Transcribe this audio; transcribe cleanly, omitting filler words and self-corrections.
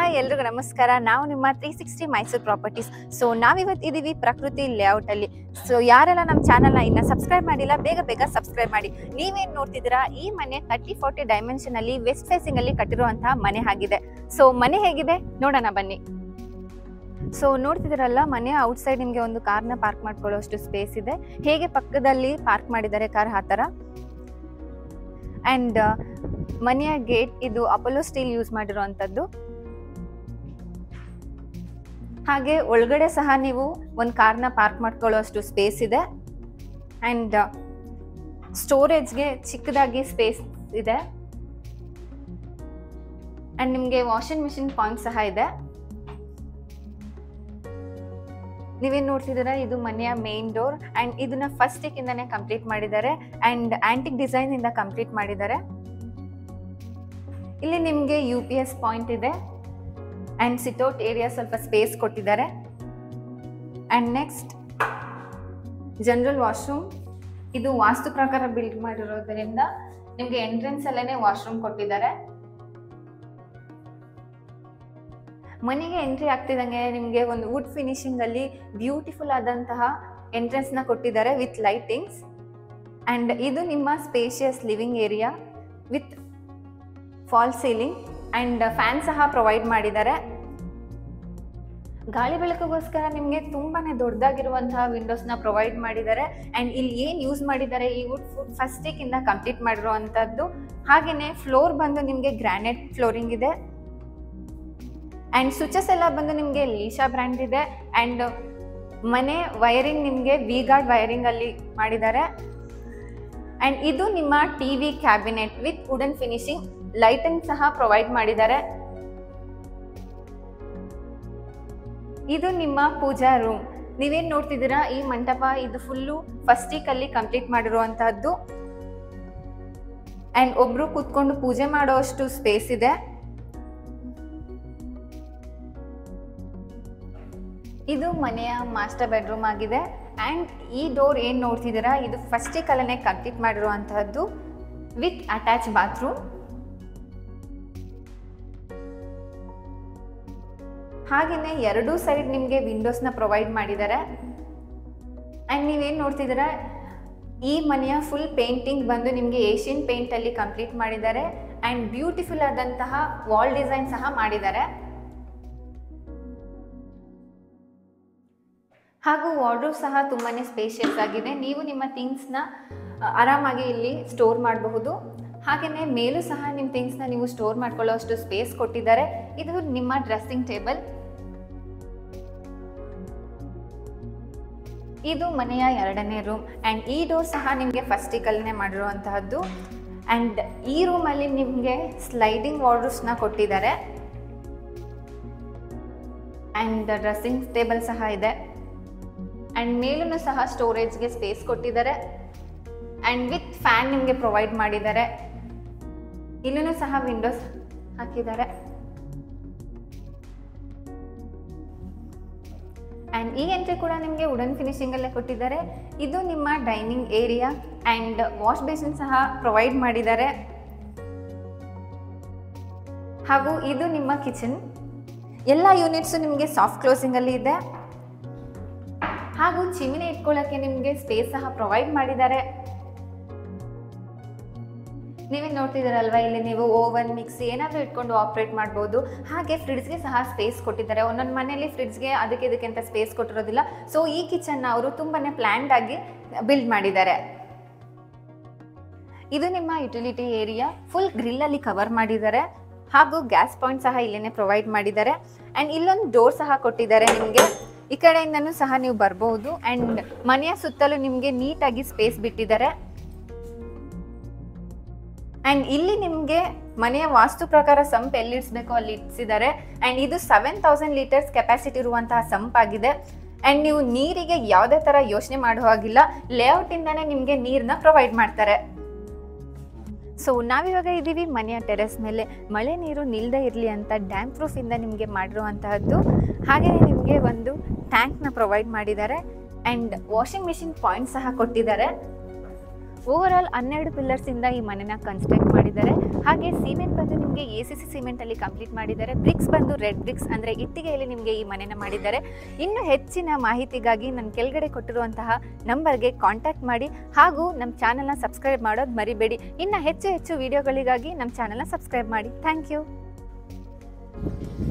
Hi ಎಲ್ರಿಗೂ ನಮಸ್ಕಾರ. ನಾವು ನಿಮ್ಮ 360 ಮೈಸೂರು ಪ್ರಾಪರ್ಟೀಸ್. ಸೊ ನಾವಿವತ್ತು ಇದೀವಿ ಪ್ರಕೃತಿ ಲೇಔಟ್ ಅಲ್ಲಿ. ಸೊ ಯಾರೆಲ್ಲ ನಮ್ಮ ಚಾನಲ್ನ ಇನ್ನ ಸಬ್ಸ್ಕ್ರೈಬ್ ಮಾಡಿಲ್ಲ, ಬೇಗ ಬೇಗ ಸಬ್ಸ್ಕ್ರೈಬ್ ಮಾಡಿ. ನೀವೇನ್ ನೋಡ್ತಿದ್ದೀರಾ, ಈ ಮನೆ 30-40 ಡೈಮೆನ್ಷನ್ ಅಲ್ಲಿ ವೆಸ್ಟ್ ಫೇಸಿಂಗ್ ಅಲ್ಲಿ ಕಟ್ಟಿರುವಂತಹ ಮನೆ ಆಗಿದೆ. ಸೊ ಮನೆ ಹೇಗಿದೆ ನೋಡೋಣ ಬನ್ನಿ. ಸೊ ನೋಡ್ತಿದ್ದೀರಲ್ಲ, ಮನೆಯ ಔಟ್ ಸೈಡ್ ನಿಮಗೆ ಒಂದು ಕಾರ್ನ ಪಾರ್ಕ್ ಮಾಡ್ಕೊಳ್ಳೋಷ್ಟು ಸ್ಪೇಸ್ ಇದೆ. ಹೇಗೆ ಪಕ್ಕದಲ್ಲಿ ಪಾರ್ಕ್ ಮಾಡಿದ್ದಾರೆ ಕಾರ್ ಆ ಥರ. ಅಂಡ್ ಮನೆಯ ಗೇಟ್ ಇದು ಅಪೋಲೋ ಸ್ಟೀಲ್ ಯೂಸ್ ಮಾಡಿರುವಂಥದ್ದು. ಹಾಗೆ ಒಳಗಡೆ ಸಹ ನೀವು ಒಂದು ಕಾರ್ನ ಪಾರ್ಕ್ ಮಾಡ್ಕೊಳ್ಳೋಷ್ಟು ಸ್ಪೇಸ್ ಇದೆ. ಅಂಡ್ ಸ್ಟೋರೇಜ್ಗೆ ಚಿಕ್ಕದಾಗಿ ಸ್ಪೇಸ್ ಇದೆ. ಅಂಡ್ ನಿಮಗೆ ವಾಷಿಂಗ್ ಮಿಷಿನ್ ಪಾಯಿಂಟ್ ಸಹ ಇದೆ. ನೀವೇನ್ ನೋಡ್ತಿದ್ದೀರಾ, ಇದು ಮನೆಯ ಮೇನ್ ಡೋರ್. ಅಂಡ್ ಇದನ್ನ ಫಸ್ಟ್ ಸ್ಟಿಕ್ ಇಂದಾನೆ ಕಂಪ್ಲೀಟ್ ಮಾಡಿದ್ದಾರೆ. ಅಂಡ್ ಆಂಟಿಕ್ ಡಿಸೈನ್ ಇಂದ ಕಂಪ್ಲೀಟ್ ಮಾಡಿದ್ದಾರೆ. ಇಲ್ಲಿ ನಿಮ್ಗೆ UPS ಪಾಯಿಂಟ್ ಇದೆ. ಅಂಡ್ ಸಿಟ್ಔಟ್ ಏರಿಯಾ ಸ್ವಲ್ಪ ಸ್ಪೇಸ್ ಕೊಟ್ಟಿದ್ದಾರೆ. And next general washroom. ಇದು ವಾಸ್ತು ಪ್ರಕಾರ ಬಿಲ್ಡ್ ಮಾಡಿರೋದ್ರಿಂದ ನಿಮ್ಗೆ ಎಂಟ್ರೆನ್ಸ್ ಅಲ್ಲೇನೆ ವಾಶ್ರೂಮ್ ಕೊಟ್ಟಿದ್ದಾರೆ. ಮನೆಗೆ ಎಂಟ್ರಿ ಆಗ್ತಿದಂಗೆ ನಿಮಗೆ ಒಂದು ವುಡ್ ಫಿನಿಶಿಂಗ್ ಅಲ್ಲಿ ಬ್ಯೂಟಿಫುಲ್ ಆದಂತಹ ಎಂಟ್ರೆನ್ಸ್ ನ ಕೊಟ್ಟಿದ್ದಾರೆ ವಿತ್ ಲೈಟಿಂಗ್ಸ್. ಅಂಡ್ ಇದು ನಿಮ್ಮ spacious living area with fall ceiling and fan ಸಹ ಪ್ರೊವೈಡ್ ಮಾಡಿದ್ದಾರೆ. ಗಾಳಿ ಬೆಳಕಿಗೋಸ್ಕರ ನಿಮಗೆ ತುಂಬಾನೇ ದೊಡ್ಡದಾಗಿರುವಂತಹ ವಿಂಡೋಸ್ ನ ಪ್ರೊವೈಡ್ ಮಾಡಿದ್ದಾರೆ. ಅಂಡ್ ಇಲ್ಲಿ ಏನ್ ಯೂಸ್ ಮಾಡಿದ್ದಾರೆ, ಈ ವುಡ್ ಫಸ್ಟ್ ಸ್ಟಿಕ್ ಇಂದ ಕಂಪ್ಲೀಟ್ ಮಾಡಿರುವಂತದ್ದು. ಹಾಗೇನೆ ಫ್ಲೋರ್ ಬಂದು ನಿಮಗೆ ಗ್ರಾನೈಟ್ ಫ್ಲೋರಿಂಗ್ ಇದೆ. ಅಂಡ್ ಸ್ವಿಚಸ್ ಎಲ್ಲ ಬಂದು ನಿಮಗೆ ಲೀಶಾ ಬ್ರ್ಯಾಂಡ್ ಇದೆ. ಅಂಡ್ ಮನೆ ವೈರಿಂಗ್ ನಿಮಗೆ ವಿ-ಗಾರ್ಡ್ ವೈರಿಂಗ್ ಅಲ್ಲಿ ಮಾಡಿದ್ದಾರೆ. ಅಂಡ್ ಇದು ನಿಮ್ಮ TV cabinet with wooden finishing, lighting ಸಹ ಪ್ರೊವೈಡ್ ಮಾಡಿದ್ದಾರೆ. ಇದು ನಿಮ್ಮ ಪೂಜಾ ರೂಮ್. ನೀವೇನ್ ನೋಡ್ತಿದ್ದೀರಾ, ಈ ಮಂಟಪ ಇದು ಫುಲ್ಲು ಫಸ್ಟ್ ಸ್ಟಿಕ್ ಅಲ್ಲಿ ಕಂಪ್ಲೀಟ್ ಮಾಡಿರುವಂತಹದ್ದು. ಅಂಡ್ ಒಬ್ರು ಕೂತ್ಕೊಂಡು ಪೂಜೆ ಮಾಡುವಷ್ಟು ಸ್ಪೇಸ್ ಇದೆ. ಇದು ಮನೆಯ ಮಾಸ್ಟರ್ ಬೆಡ್ರೂಮ್ ಆಗಿದೆ. ಅಂಡ್ ಈ ಡೋರ್ ಏನ್ ನೋಡ್ತಿದ್ದೀರಾ, ಇದು ಫಸ್ಟ್ ಸ್ಟಿಕ್ ಅಲ್ಲೇ ಕಂಪ್ಲೀಟ್ ಮಾಡಿರುವಂತಹದ್ದು ವಿತ್ ಅಟ್ಯಾಚ್ ಬಾತ್ರೂಮ್. ಹಾಗೇನೆ ಎರಡೂ ಸೈಡ್ ನಿಮಗೆ ವಿಂಡೋಸ್ ನ ಪ್ರೊವೈಡ್ ಮಾಡಿದ್ದಾರೆ. ಅಂಡ್ ನೀವೇನ್ ನೋಡ್ತಿದ್ದೀರಾ, ಈ ಮನೆಯ ಫುಲ್ ಪೇಂಟಿಂಗ್ ಬಂದು ನಿಮಗೆ ಏಷ್ಯನ್ ಪೇಂಟ್ ಅಲ್ಲಿ ಕಂಪ್ಲೀಟ್ ಮಾಡಿದ್ದಾರೆ. ಅಂಡ್ ಬ್ಯೂಟಿಫುಲ್ ಆದಂತಹ ವಾಲ್ ಡಿಸೈನ್ ಸಹ ಮಾಡಿದ್ದಾರೆ. ಹಾಗೂ ವಾರ್ಡ್ರೋಬ್ ಸಹ ತುಂಬಾನೇ ಸ್ಪೇಷಿಯಸ್ ಆಗಿದೆ. ನೀವು ನಿಮ್ಮ ಥಿಂಗ್ಸ್ ನ ಆರಾಮಾಗಿ ಇಲ್ಲಿ ಸ್ಟೋರ್ ಮಾಡಬಹುದು. ಹಾಗೇನೆ ಮೇಲೂ ಸಹ ನಿಮ್ಮ ಥಿಂಗ್ಸ್ ನ ನೀವು ಸ್ಟೋರ್ ಮಾಡ್ಕೊಳ್ಳೋಷ್ಟು ಸ್ಪೇಸ್ ಕೊಟ್ಟಿದ್ದಾರೆ. ಇದು ನಿಮ್ಮ ಡ್ರೆಸ್ಸಿಂಗ್ ಟೇಬಲ್. ಇದು ಮನೆಯ ಎರಡನೇ ರೂಮ್. ಅಂಡ್ ಈ ಡೋರ್ ಸಹ ನಿಮಗೆ ಫಸ್ಟ್ ಸ್ಟಿಕ್ ಅಲ್ಲೇ ಮಾಡಿರುವಂತಹದ್ದು. ಅಂಡ್ ಈ ರೂಮ್ ಅಲ್ಲಿ ನಿಮಗೆ ಸ್ಲೈಡಿಂಗ್ ವಾರ್ಡ್ರೋಬ್ಸ್ ನ ಕೊಟ್ಟಿದ್ದಾರೆ. ಅಂಡ್ ಡ್ರೆಸ್ಸಿಂಗ್ ಟೇಬಲ್ ಸಹ ಇದೆ. ಅಂಡ್ ಮೇಲೂ ಸಹ ಸ್ಟೋರೇಜ್ಗೆ ಸ್ಪೇಸ್ ಕೊಟ್ಟಿದ್ದಾರೆ. ಅಂಡ್ ವಿತ್ ಫ್ಯಾನ್ ನಿಮಗೆ ಪ್ರೊವೈಡ್ ಮಾಡಿದ್ದಾರೆ. ಇಲ್ಲೂ ಸಹ ವಿಂಡೋಸ್ ಹಾಕಿದ್ದಾರೆ. ಅಂಡ್ ಈ ಎಂಟ್ರಿ ಕೂಡ ನಿಮಗೆ ವುಡನ್ ಫಿನಿಶಿಂಗ್ ಅಲ್ಲೇ ಕೊಟ್ಟಿದ್ದಾರೆ. ಇದು ನಿಮ್ಮ dining area. And wash basin ಸಹ ಪ್ರೊವೈಡ್ ಮಾಡಿದ್ದಾರೆ. ಹಾಗೂ ಇದು ನಿಮ್ಮ ಕಿಚನ್. ಎಲ್ಲ ಯೂನಿಟ್ಸ್ ನಿಮಗೆ ಸಾಫ್ಟ್ ಕ್ಲೋಸಿಂಗ್ ಅಲ್ಲಿ ಇದೆ. ಹಾಗೂ ಚಿಮಿನಿ ಇಟ್ಕೊಳ್ಳೋಕೆ ನಿಮಗೆ ಸ್ಪೇಸ್ ಸಹ ಪ್ರೊವೈಡ್ ಮಾಡಿದ್ದಾರೆ. ನೀವೇ ನೋಡ್ತಿದ್ದೀರಲ್ವಾ, ಇಲ್ಲಿ ನೀವು ಓವನ್, ಮಿಕ್ಸಿ ಏನಾದರೂ ಇಟ್ಕೊಂಡು ಆಪರೇಟ್ ಮಾಡ್ಬೋದು. ಹಾಗೆ ಫ್ರಿಡ್ಜ್ಗೆ ಸಹ ಸ್ಪೇಸ್ ಕೊಟ್ಟಿದ್ದಾರೆ. ಒಂದೊಂದು ಮನೆಯಲ್ಲಿ ಫ್ರಿಡ್ಜ್ಗೆ ಅದಕ್ಕೆ ಅಂತ ಸ್ಪೇಸ್ ಕೊಟ್ಟಿರೋದಿಲ್ಲ. ಸೊ ಈ ಕಿಚನ್ ಅವರು ತುಂಬಾನೇ ಪ್ಲಾನ್ಡ್ ಆಗಿ ಬಿಲ್ಡ್ ಮಾಡಿದ್ದಾರೆ. ಇದು ನಿಮ್ಮ ಯುಟಿಲಿಟಿ ಏರಿಯಾ. ಫುಲ್ ಗ್ರಿಲ್ ಅಲ್ಲಿ ಕವರ್ ಮಾಡಿದ್ದಾರೆ. ಹಾಗೂ ಗ್ಯಾಸ್ ಪಾಯಿಂಟ್ ಸಹ ಇಲ್ಲೇನೆ ಪ್ರೊವೈಡ್ ಮಾಡಿದ್ದಾರೆ. ಅಂಡ್ ಇಲ್ಲೊಂದು ಡೋರ್ ಸಹ ಕೊಟ್ಟಿದ್ದಾರೆ. ನಿಮಗೆ ಈ ಕಡೆಯಿಂದನೂ ಸಹ ನೀವು ಬರ್ಬಹುದು. ಅಂಡ್ ಮನೆಯ ಸುತ್ತಲೂ ನಿಮಗೆ ನೀಟಾಗಿ ಸ್ಪೇಸ್ ಬಿಟ್ಟಿದ್ದಾರೆ. ಅಂಡ್ ಇಲ್ಲಿ ನಿಮಗೆ ಮನೆಯ ವಾಸ್ತು ಪ್ರಕಾರ ಸಂಪ್ ಎಲ್ಲಿ ಇಡಿಸಬೇಕು ಅಲ್ಲಿ ಇಡಿಸಿದ್ದಾರೆ. ಅಂಡ್ ಇದು 7000 ಲೀಟರ್ಸ್ ಕೆಪಾಸಿಟಿ ಇರುವಂತಹ ಸಂಪ್ ಆಗಿದೆ. ಅಂಡ್ ನೀವು ನೀರಿಗೆ ಯಾವುದೇ ತರ ಯೋಚನೆ ಮಾಡುವ ಹಾಗಿಲ್ಲ, ಲೇಔಟ್ ಇಂದಾನೆ ನಿಮಗೆ ನೀರನ್ನ ಪ್ರೊವೈಡ್ ಮಾಡ್ತಾರೆ. ಸೊ ನಾವಿವಾಗ ಇದ್ದೀವಿ ಮನೆಯ ಟೆರೆಸ್ ಮೇಲೆ. ಮಳೆ ನೀರು ನಿಲ್ಲದೆ ಇರಲಿ ಅಂತ ಡ್ಯಾಮ್ ಪ್ರೂಫ್ ಇಂದ ನಿಮಗೆ ಮಾಡಿರುವಂತಹದ್ದು. ಹಾಗೆಯೇ ನಿಮಗೆ ಒಂದು ಟ್ಯಾಂಕ್ನ ಪ್ರೊವೈಡ್ ಮಾಡಿದ್ದಾರೆ. ಅಂಡ್ ವಾಷಿಂಗ್ ಮಿಷಿನ್ ಪಾಯಿಂಟ್ ಸಹ ಕೊಟ್ಟಿದ್ದಾರೆ. ಓವರ್ ಆಲ್ 12 ಪಿಲ್ಲರ್ಸಿಂದ ಈ ಮನೆನ ಕನ್ಸ್ಟ್ರಕ್ಟ್ ಮಾಡಿದ್ದಾರೆ. ಹಾಗೆ ಸಿಮೆಂಟ್ ಬಂದು ನಿಮಗೆ ACC ಸಿಮೆಂಟಲ್ಲಿ ಕಂಪ್ಲೀಟ್ ಮಾಡಿದ್ದಾರೆ. ಬ್ರಿಕ್ಸ್ ಬಂದು ರೆಡ್ ಬ್ರಿಕ್ಸ್ ಅಂದರೆ ಇಟ್ಟಿಗೆಯಲ್ಲಿ ನಿಮಗೆ ಈ ಮನೆನ ಮಾಡಿದ್ದಾರೆ. ಇನ್ನು ಹೆಚ್ಚಿನ ಮಾಹಿತಿಗಾಗಿ ನಾನು ಕೆಳಗಡೆ ಕೊಟ್ಟಿರುವಂತಹ ನಂಬರ್ಗೆ ಕಾಂಟ್ಯಾಕ್ಟ್ ಮಾಡಿ ಹಾಗೂ ನಮ್ಮ ಚಾನಲ್ನ ಸಬ್ಸ್ಕ್ರೈಬ್ ಮಾಡೋದು ಮರಿಬೇಡಿ. ಇನ್ನು ಹೆಚ್ಚು ವಿಡಿಯೋಗಳಿಗಾಗಿ ನಮ್ಮ ಚಾನಲ್ನ ಸಬ್ಸ್ಕ್ರೈಬ್ ಮಾಡಿ. Thank you.